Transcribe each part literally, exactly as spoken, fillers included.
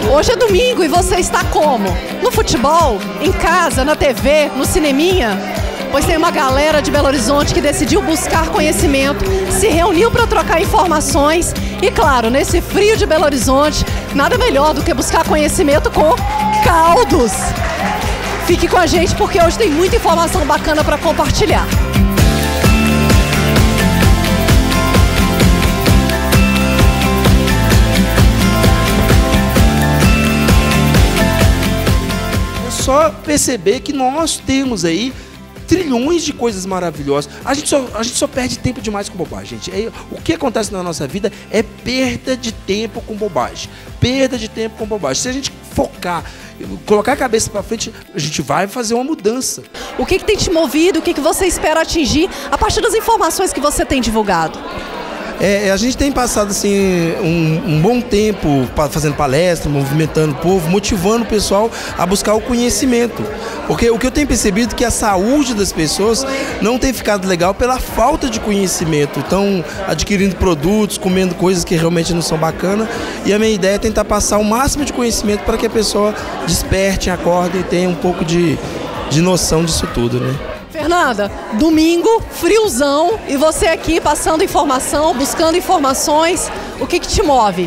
Hoje é domingo e você está como? No futebol? Em casa? Na T V? No cineminha? Pois tem uma galera de Belo Horizonte que decidiu buscar conhecimento, se reuniu para trocar informações e, claro, nesse frio de Belo Horizonte, nada melhor do que buscar conhecimento com caldos. Fique com a gente porque hoje tem muita informação bacana para compartilhar. Só perceber que nós temos aí trilhões de coisas maravilhosas. A gente só, a gente só perde tempo demais com bobagem, gente. É, o que acontece na nossa vida é perda de tempo com bobagem. Perda de tempo com bobagem. Se a gente focar, colocar a cabeça para frente, a gente vai fazer uma mudança. O que, que tem te movido? O que, que você espera atingir a partir das informações que você tem divulgado? É, a gente tem passado assim, um, um bom tempo fazendo palestra, movimentando o povo, motivando o pessoal a buscar o conhecimento. Porque o que eu tenho percebido é que a saúde das pessoas não tem ficado legal pela falta de conhecimento. Estão adquirindo produtos, comendo coisas que realmente não são bacanas. E a minha ideia é tentar passar o máximo de conhecimento para que a pessoa desperte, acorde e tenha um pouco de, de noção disso tudo, né? Fernanda, domingo, friozão, e você aqui passando informação, buscando informações, o que que te move?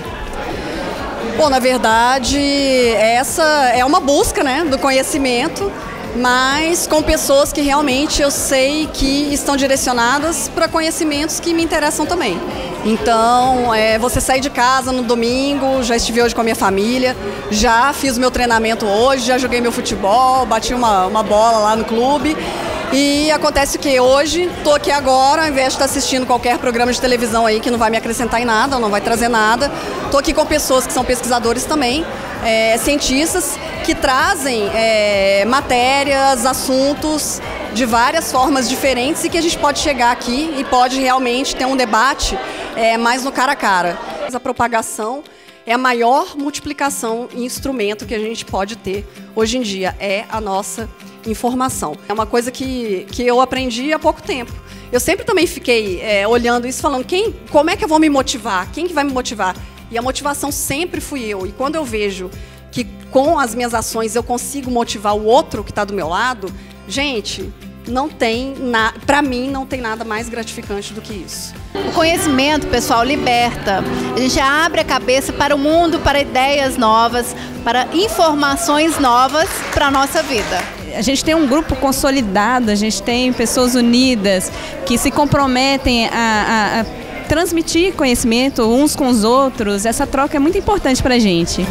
Bom, na verdade, essa é uma busca, né, do conhecimento, mas com pessoas que realmente eu sei que estão direcionadas para conhecimentos que me interessam também. Então, é, você sair de casa no domingo, já estive hoje com a minha família, já fiz o meu treinamento hoje, já joguei meu futebol, bati uma, uma bola lá no clube. E acontece que hoje, estou aqui agora, ao invés de estar assistindo qualquer programa de televisão aí que não vai me acrescentar em nada, não vai trazer nada, estou aqui com pessoas que são pesquisadores também, é, cientistas, que trazem é, matérias, assuntos de várias formas diferentes e que a gente pode chegar aqui e pode realmente ter um debate é, mais no cara a cara. A propagação é a maior multiplicação em instrumento que a gente pode ter hoje em dia, é a nossa informação. É uma coisa que, que eu aprendi há pouco tempo. Eu sempre também fiquei é, olhando isso, falando, quem, como é que eu vou me motivar? Quem que vai me motivar? E a motivação sempre fui eu. E quando eu vejo que com as minhas ações eu consigo motivar o outro que está do meu lado, gente, não tem na, para mim não tem nada mais gratificante do que isso. O conhecimento, pessoal, liberta. A gente abre a cabeça para o mundo, para ideias novas, para informações novas para a nossa vida. A gente tem um grupo consolidado, a gente tem pessoas unidas que se comprometem a, a, a transmitir conhecimento uns com os outros. Essa troca é muito importante para a gente.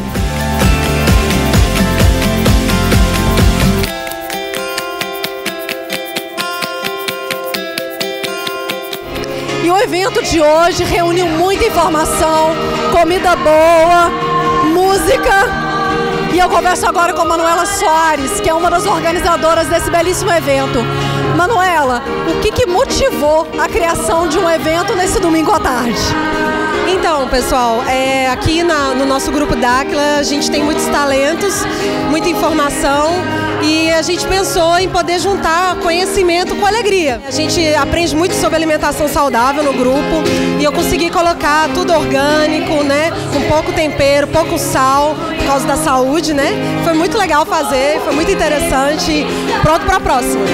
E o evento de hoje reuniu muita informação, comida boa, música. E eu converso agora com a Manuela Soares, que é uma das organizadoras desse belíssimo evento. Manuela, o que que motivou a criação de um evento nesse domingo à tarde? Então, pessoal, é, aqui na, no nosso grupo Dáquila a gente tem muitos talentos, muita informação e a gente pensou em poder juntar conhecimento com alegria. A gente aprende muito sobre alimentação saudável no grupo e eu consegui colocar tudo orgânico, né, com pouco tempero, pouco sal, por causa da saúde, né? Foi muito legal fazer, foi muito interessante. Pronto para a próxima.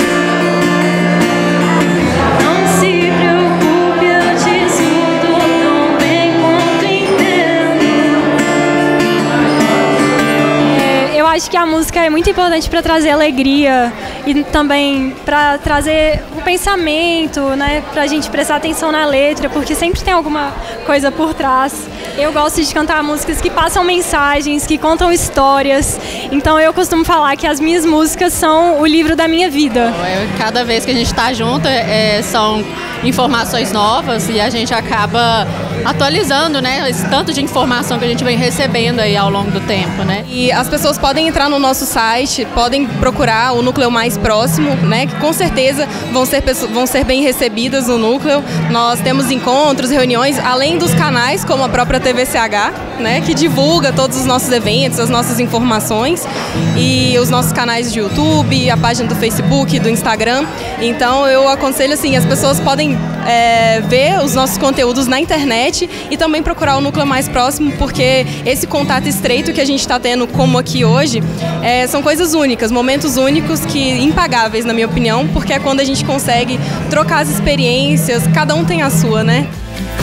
Acho que a música é muito importante para trazer alegria e também para trazer o pensamento, né, para a gente prestar atenção na letra, porque sempre tem alguma coisa por trás. Eu gosto de cantar músicas que passam mensagens, que contam histórias, então eu costumo falar que as minhas músicas são o livro da minha vida. Cada vez que a gente está junto é, são informações novas e a gente acaba atualizando, né, esse tanto de informação que a gente vem recebendo aí ao longo do tempo, né? E as pessoas podem entrar no nosso site, podem procurar o Núcleo Mais mais próximo, né? Que com certeza vão ser, vão ser bem recebidas no núcleo. Nós temos encontros, reuniões, além dos canais, como a própria T V C H, né? Que divulga todos os nossos eventos, as nossas informações, e os nossos canais de YouTube, a página do Facebook, do Instagram. Então eu aconselho assim, as pessoas podem é, ver os nossos conteúdos na internet e também procurar o núcleo mais próximo, porque esse contato estreito que a gente está tendo como aqui hoje é, são coisas únicas, momentos únicos que impagáveis, na minha opinião, porque é quando a gente consegue trocar as experiências, cada um tem a sua, né?